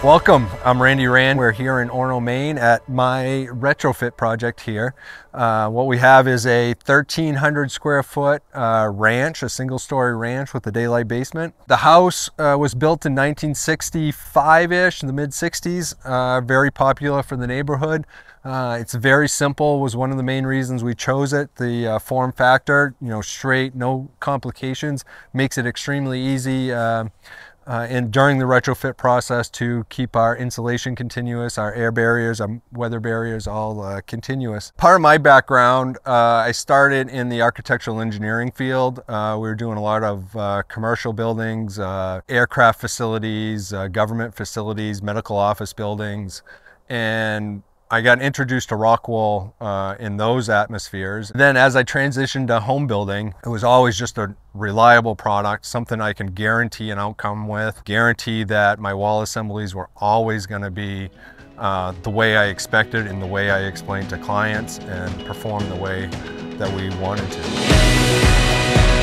Welcome, I'm Randy Rand. We're here in Orono, Maine at my retrofit project here. What we have is a 1,300 square foot ranch, a single story ranch with a daylight basement. The house was built in 1965-ish, in the mid 60s, very popular for the neighborhood. It's very simple, was one of the main reasons we chose it. The form factor, straight, no complications, makes it extremely easy and during the retrofit process to keep our insulation continuous, our air barriers, our weather barriers all continuous. Part of my background, I started in the architectural engineering field. We were doing a lot of commercial buildings, aircraft facilities, government facilities, medical office buildings, and I got introduced to ROCKWOOL in those atmospheres. Then as I transitioned to home building, it was always just a reliable product, something I can guarantee an outcome with, guarantee that my wall assemblies were always going to be the way I expected and the way I explained to clients and perform the way that we wanted to.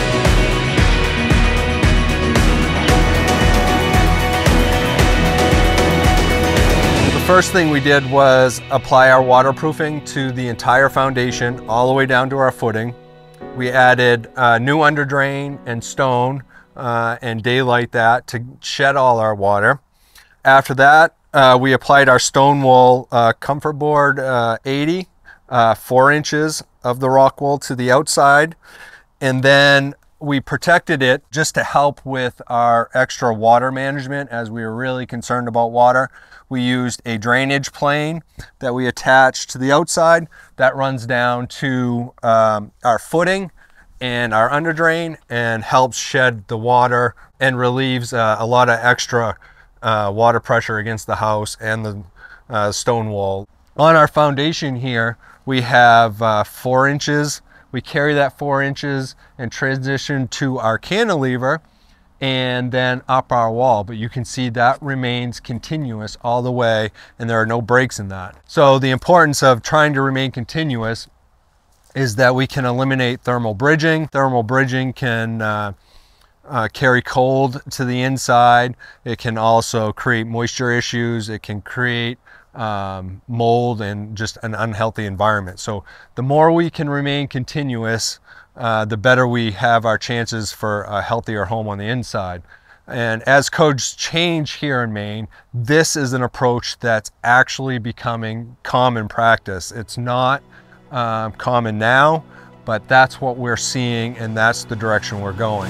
The first thing we did was apply our waterproofing to the entire foundation all the way down to our footing. We added new underdrain and stone and daylight that to shed all our water. After that, we applied our stone wool Comfortboard 80, 4 inches of the ROCKWOOL to the outside, and then we protected it just to help with our extra water management as we were really concerned about water. We used a drainage plane that we attached to the outside that runs down to our footing and our underdrain and helps shed the water and relieves a lot of extra water pressure against the house and the stone wall. On our foundation here, we have 4 inches. We carry that 4 inches and transition to our cantilever and then up our wall, but you can see that remains continuous all the way and there are no breaks in that. So the importance of trying to remain continuous is that we can eliminate thermal bridging. Thermal bridging can carry cold to the inside. It can also create moisture issues. It can create mold and just an unhealthy environment. So the more we can remain continuous, the better we have our chances for a healthier home on the inside. And as codes change here in Maine, this is an approach that's actually becoming common practice. It's not common now, but that's what we're seeing and that's the direction we're going.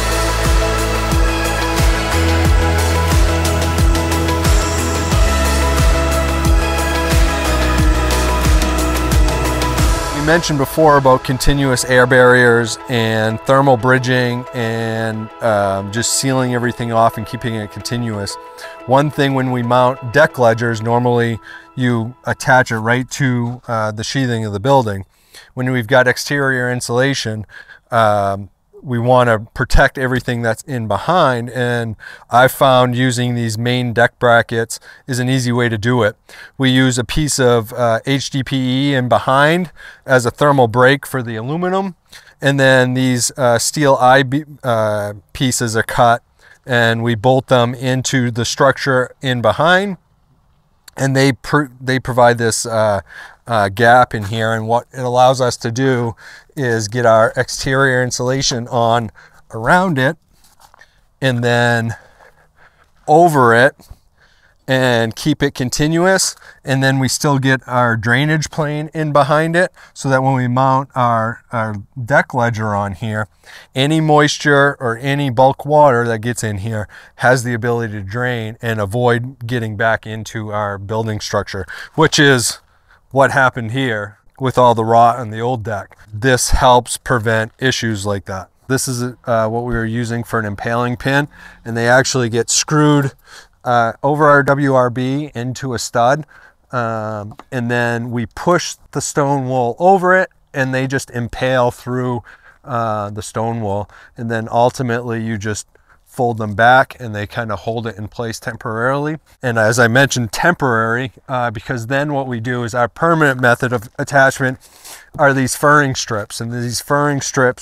Mentioned before about continuous air barriers and thermal bridging and just sealing everything off and keeping it continuous. One thing when we mount deck ledgers, normally you attach it right to the sheathing of the building. When we've got exterior insulation, we want to protect everything that's in behind, and I found using these main deck brackets is an easy way to do it. We use a piece of HDPE in behind as a thermal break for the aluminum, and then these steel eye pieces are cut and we bolt them into the structure in behind, and they provide this gap in here, and what it allows us to do is get our exterior insulation on around it and then over it and keep it continuous, and then we still get our drainage plane in behind it so that when we mount our deck ledger on here, any moisture or any bulk water that gets in here has the ability to drain and avoid getting back into our building structure, which is what happened here with all the rot on the old deck. This helps prevent issues like that. This is what we were using for an impaling pin, and they actually get screwed over our WRB into a stud, and then we push the stone wool over it and they just impale through the stone wool, and then ultimately you just fold them back and they kind of hold it in place temporarily. And as I mentioned, temporary, because then what we do is our permanent method of attachment are these furring strips, and these furring strips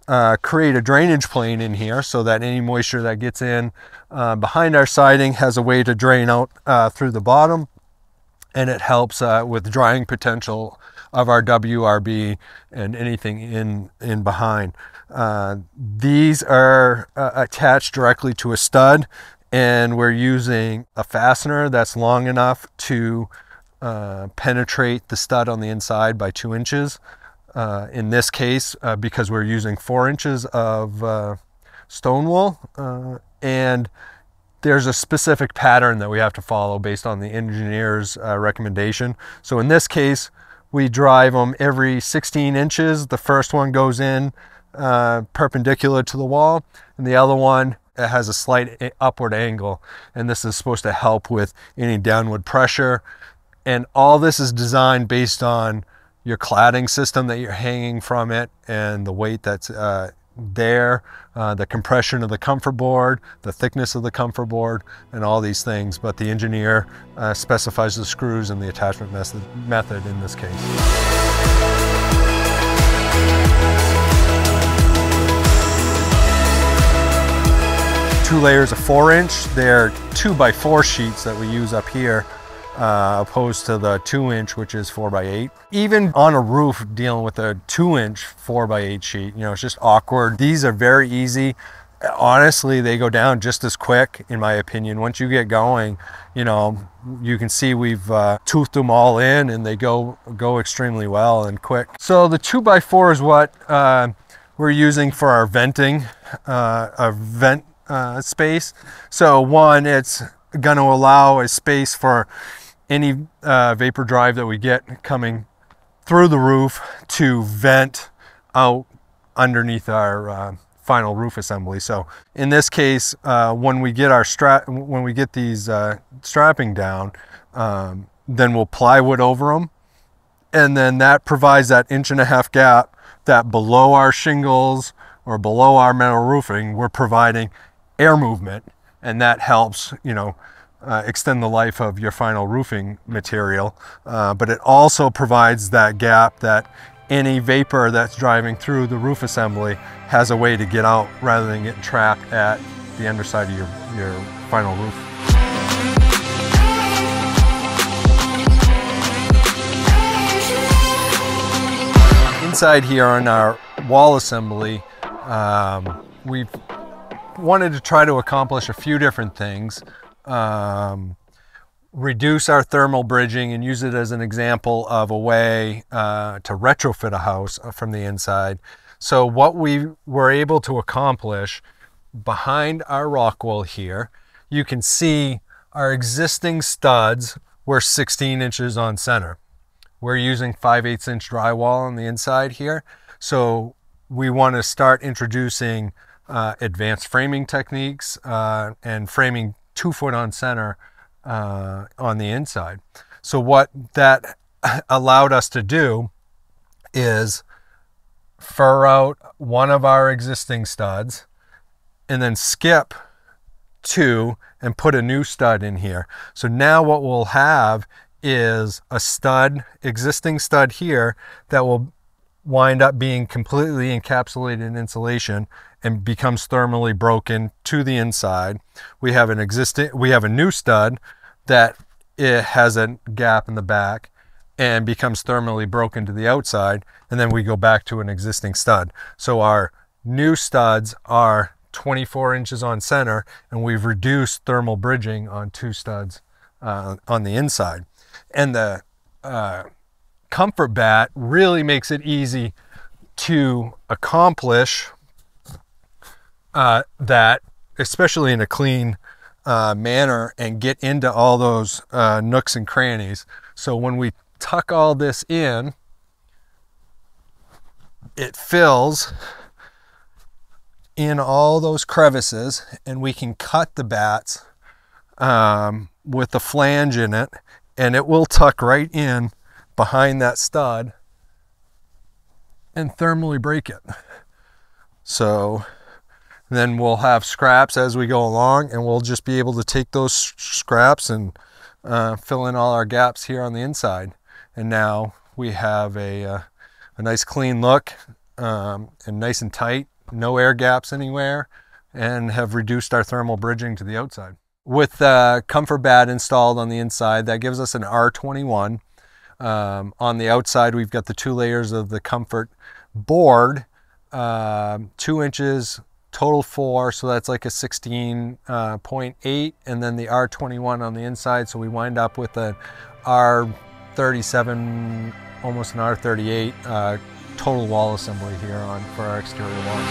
create a drainage plane in here so that any moisture that gets in behind our siding has a way to drain out through the bottom, and it helps with drying potential of our WRB and anything in behind. These are attached directly to a stud, and we're using a fastener that's long enough to penetrate the stud on the inside by 2 inches. In this case, because we're using 4 inches of stone wool, and there's a specific pattern that we have to follow based on the engineer's recommendation. So in this case, we drive them every 16 inches. The first one goes in perpendicular to the wall, and the other one has a slight upward angle. And this is supposed to help with any downward pressure. And all this is designed based on your cladding system that you're hanging from it and the weight that's there, the compression of the comfort board, the thickness of the comfort board, and all these things. But the engineer specifies the screws and the attachment method in this case. 2 layers of 4-inch. They're 2x4 sheets that we use up here, opposed to the 2-inch, which is 4x8. Even on a roof, dealing with a 2-inch 4x8 sheet, you know, it's just awkward. These are very easy. Honestly, they go down just as quick, in my opinion. Once you get going, you know, you can see we've toothed them all in, and they go extremely well and quick. So the 2x4 is what we're using for our venting, our vent space. So one, it's going to allow a space for any vapor drive that we get coming through the roof to vent out underneath our final roof assembly. So in this case, when we get these strapping down, then we'll plywood over them, and then that provides that 1.5 inch gap that below our shingles or below our metal roofing, we're providing air movement, and that helps, you know, extend the life of your final roofing material. But it also provides that gap that any vapor that's driving through the roof assembly has a way to get out rather than getting trapped at the underside of your final roof. Inside here on our wall assembly, we've wanted to try to accomplish a few different things. Reduce our thermal bridging and use it as an example of a way to retrofit a house from the inside. So what we were able to accomplish behind our ROCKWOOL here, you can see our existing studs were 16 inches on center. We're using 5/8 inch drywall on the inside here. So we want to start introducing advanced framing techniques and framing 2 foot on center on the inside. So what that allowed us to do is fur out one of our existing studs and then skip 2 and put a new stud in here. So now what we'll have is a existing stud here that will wind up being completely encapsulated in insulation and becomes thermally broken to the inside. We have a new stud that it has a gap in the back and becomes thermally broken to the outside, and then we go back to an existing stud. So our new studs are 24 inches on center, and we've reduced thermal bridging on 2 studs on the inside. And the Comfortbatt really makes it easy to accomplish that, especially in a clean manner, and get into all those nooks and crannies. So when we tuck all this in, it fills in all those crevices, and we can cut the batts with the flange in it, and it will tuck right in behind that stud and thermally break it. So then we'll have scraps as we go along, and we'll just be able to take those scraps and fill in all our gaps here on the inside. And now we have a nice clean look, and nice and tight, no air gaps anywhere, and have reduced our thermal bridging to the outside. With the Comfortbatt installed on the inside, that gives us an R21. On the outside, we've got the 2 layers of the Comfortboard, 2 inches, total 4, so that's like a 16.8, and then the R21 on the inside, so we wind up with an R37, almost an R38 total wall assembly here for our exterior walls.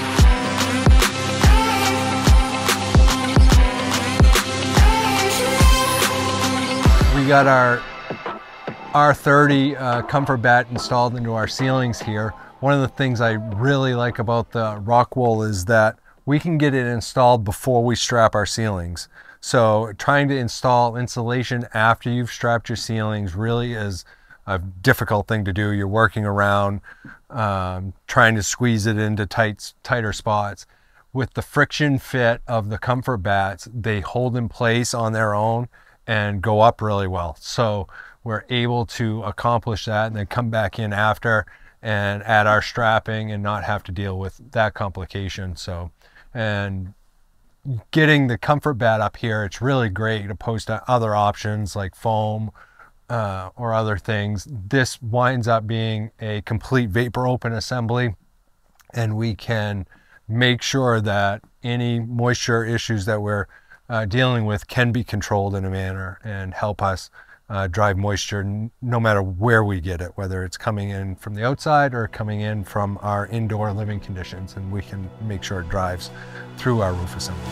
We got our R30 Comfortbatt installed into our ceilings here. One of the things I really like about the ROCKWOOL is that we can get it installed before we strap our ceilings. So trying to install insulation after you've strapped your ceilings really is a difficult thing to do. You're working around trying to squeeze it into tighter spots. With the friction fit of the Comfortbatts, they hold in place on their own and go up really well. So we're able to accomplish that and then come back in after and add our strapping and not have to deal with that complication. So, and getting the Comfortbatt up here, it's really great opposed to other options like foam or other things. This winds up being a complete vapor open assembly, and we can make sure that any moisture issues that we're dealing with can be controlled in a manner and help us drive moisture no matter where we get it, whether it's coming in from the outside or coming in from our indoor living conditions, and we can make sure it drives through our roof assembly.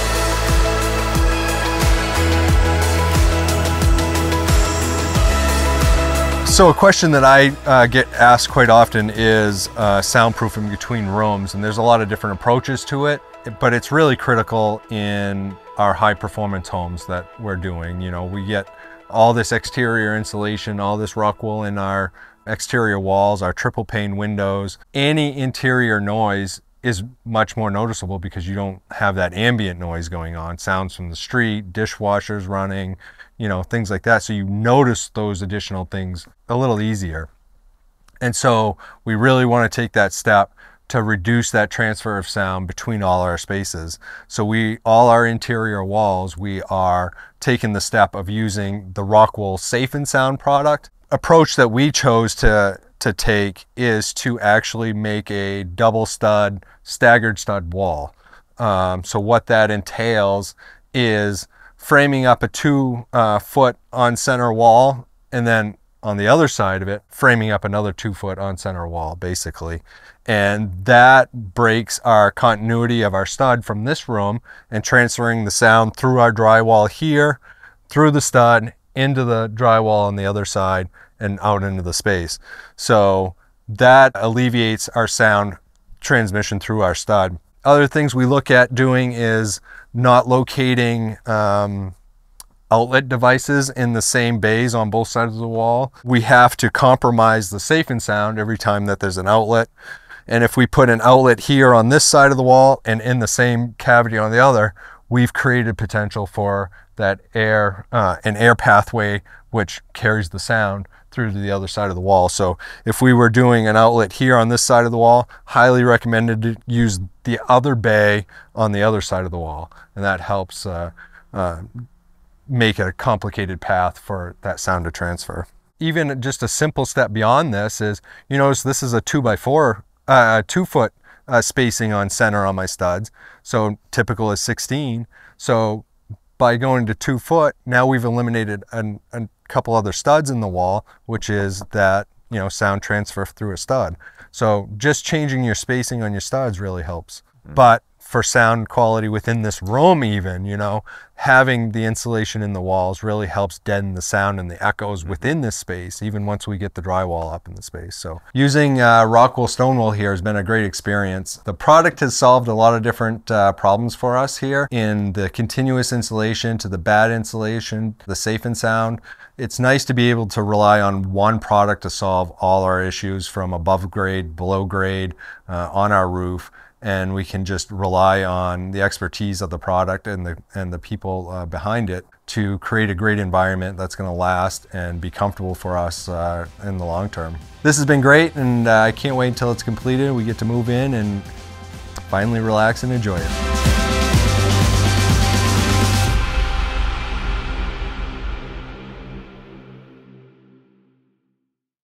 So a question that I get asked quite often is soundproofing between rooms, and there's a lot of different approaches to it, but it's really critical in our high performance homes that we're doing. You know, we get all this exterior insulation, all this ROCKWOOL in our exterior walls, our triple pane windows. Any interior noise is much more noticeable because you don't have that ambient noise going on, sounds from the street, dishwashers running, you know, things like that. So you notice those additional things a little easier. And so we really want to take that step to reduce that transfer of sound between all our spaces. So all our interior walls, we are taking the step of using the ROCKWOOL Safe and Sound product. Approach that we chose to take is to actually make a double stud, staggered stud wall. So what that entails is framing up a 2 foot on center wall, and then on the other side of it, framing up another 2 foot on center wall, basically. And that breaks our continuity of our stud from this room and transferring the sound through our drywall here, through the stud, into the drywall on the other side, and out into the space. So that alleviates our sound transmission through our stud. Other things we look at doing is not locating outlet devices in the same bays on both sides of the wall. We have to compromise the Safe and Sound every time that there's an outlet. And if we put an outlet here on this side of the wall and in the same cavity on the other, we've created potential for that air, an air pathway which carries the sound through to the other side of the wall. So if we were doing an outlet here on this side of the wall, highly recommended to use the other bay on the other side of the wall. And that helps make it a complicated path for that sound to transfer. Even just a simple step beyond this is, you notice this is a 2x4, 2 foot spacing on center on my studs. So typical is 16. So by going to 2 foot, now we've eliminated a couple other studs in the wall, which is that, you know, sound transfer through a stud. So just changing your spacing on your studs really helps. But for sound quality within this room even, you know, having the insulation in the walls really helps deaden the sound and the echoes within this space, even once we get the drywall up in the space. So using ROCKWOOL Stonewall here has been a great experience. The product has solved a lot of different problems for us here, in the continuous insulation to the bad insulation, the Safe and Sound. It's nice to be able to rely on one product to solve all our issues, from above grade, below grade, on our roof. And we can just rely on the expertise of the product and the people behind it to create a great environment that's going to last and be comfortable for us in the long term. This has been great, and I can't wait until it's completed. We get to move in and finally relax and enjoy it.